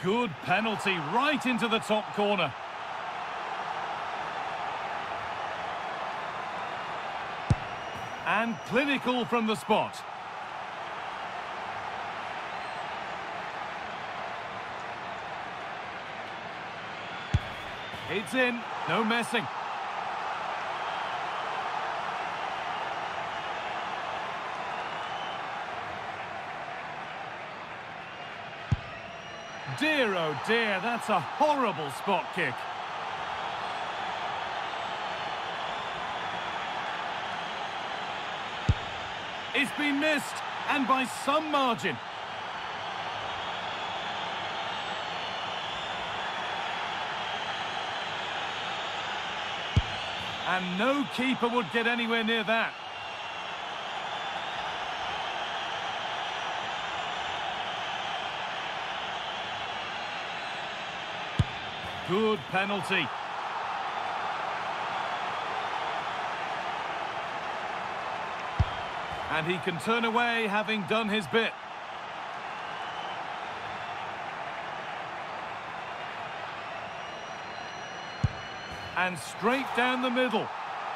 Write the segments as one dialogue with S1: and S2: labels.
S1: Good penalty right into the top corner. And clinical from the spot. It's in, no messing. Dear, oh dear, that's a horrible spot kick. It's been missed, and by some margin. And no keeper would get anywhere near that. Good penalty. And he can turn away, having done his bit. And straight down the middle.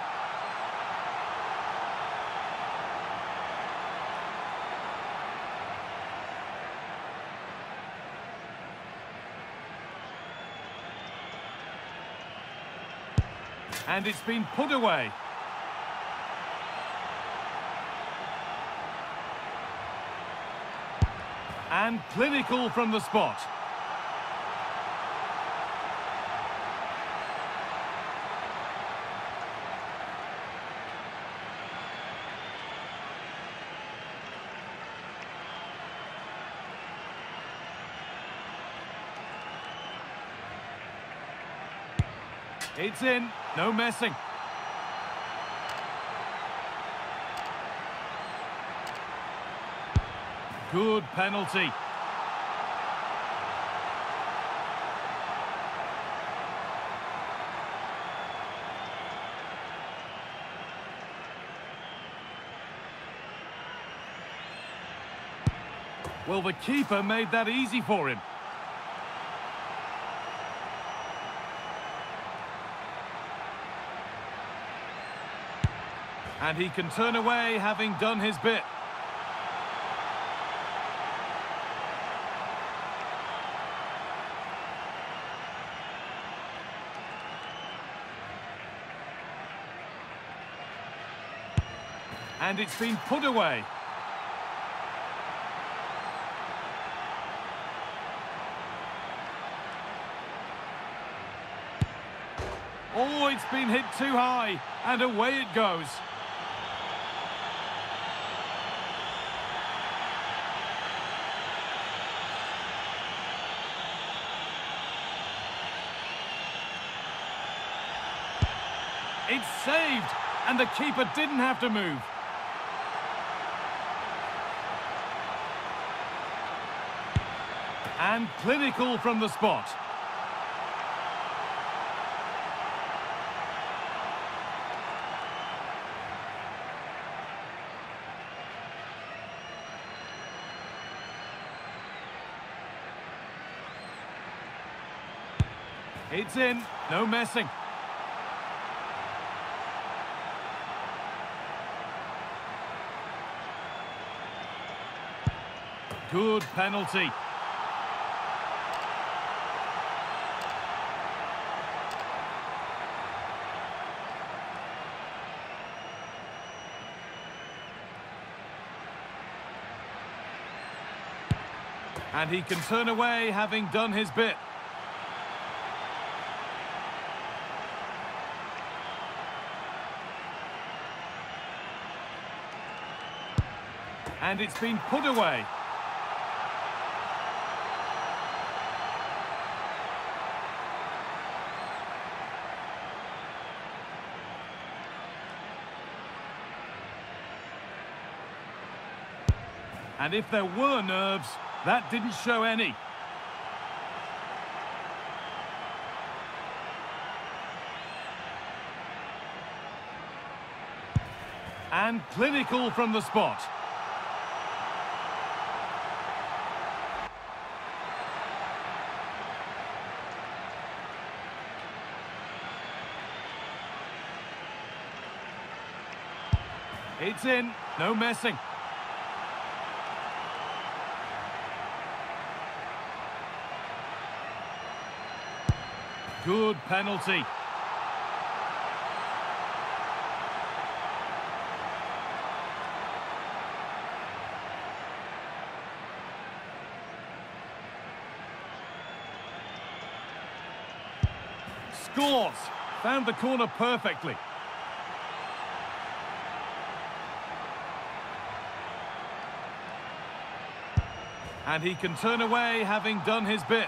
S1: And it's been put away. And clinical from the spot. It's in, no messing. Good penalty. Well, the keeper made that easy for him. And he can turn away, having done his bit. And it's been put away. Oh, it's been hit too high, and away it goes. It's saved, and the keeper didn't have to move. And clinical from the spot. It's in, no messing. Good penalty. And he can turn away, having done his bit. And it's been put away. And if there were nerves, that didn't show any. And clinical from the spot. It's in, no messing. Good penalty. Scores! Found the corner perfectly. And he can turn away, having done his bit.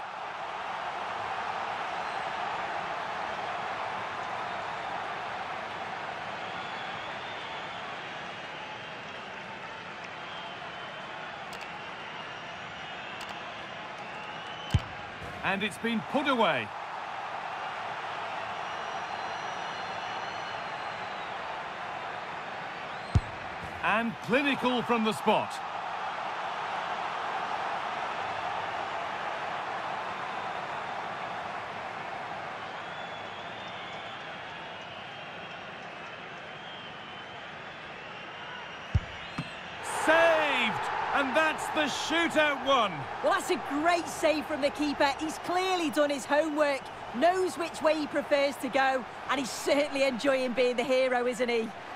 S1: And it's been put away. And clinical from the spot. Saved! And that's the shootout one.
S2: Well, that's a great save from the keeper. He's clearly done his homework, knows which way he prefers to go, and he's certainly enjoying being the hero, isn't he?